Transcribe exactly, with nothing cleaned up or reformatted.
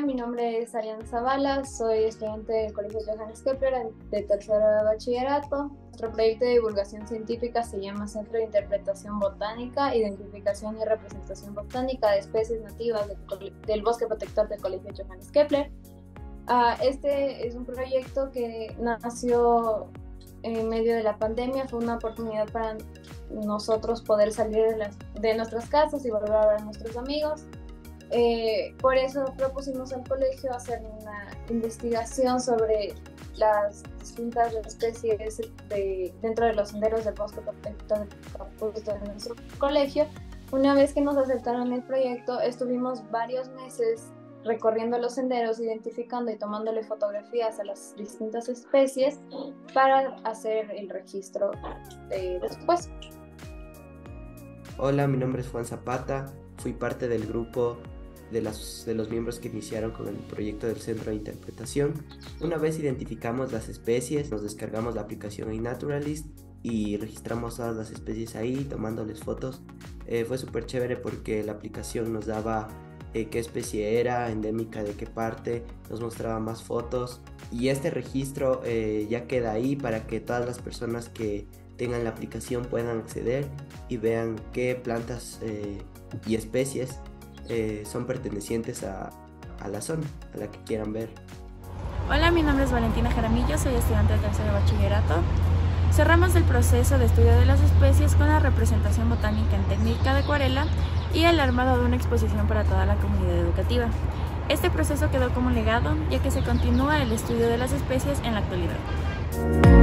mi nombre es Ariana Zavala, soy estudiante del Colegio Johannes Kepler de tercero de bachillerato. Nuestro proyecto de divulgación científica se llama Centro de Interpretación Botánica, Identificación y Representación Botánica de Especies Nativas del, del Bosque Protector del Colegio Johannes Kepler. Uh, este es un proyecto que nació en medio de la pandemia, fue una oportunidad para nosotros poder salir de, las, de nuestras casas y volver a ver a nuestros amigos. Eh, por eso propusimos al colegio hacer una investigación sobre las distintas especies de, dentro de los senderos del bosque protector del Capuz de nuestro colegio. Una vez que nos aceptaron el proyecto, estuvimos varios meses recorriendo los senderos, identificando y tomándole fotografías a las distintas especies para hacer el registro de después. Hola, mi nombre es Juan Zapata, fui parte del grupo de, las, de los miembros que iniciaron con el proyecto del Centro de Interpretación. Una vez identificamos las especies, nos descargamos la aplicación iNaturalist y registramos todas las especies ahí, tomándoles fotos. Eh, fue súper chévere porque la aplicación nos daba eh, qué especie era, endémica de qué parte, nos mostraba más fotos y este registro eh, ya queda ahí para que todas las personas que tengan la aplicación puedan acceder y vean qué plantas eh, y especies eh, son pertenecientes a, a la zona a la que quieran ver. Hola, mi nombre es Valentina Jaramillo, soy estudiante de tercero de bachillerato. Cerramos el proceso de estudio de las especies con la representación botánica en técnica de acuarela y el armado de una exposición para toda la comunidad educativa. Este proceso quedó como legado, ya que se continúa el estudio de las especies en la actualidad.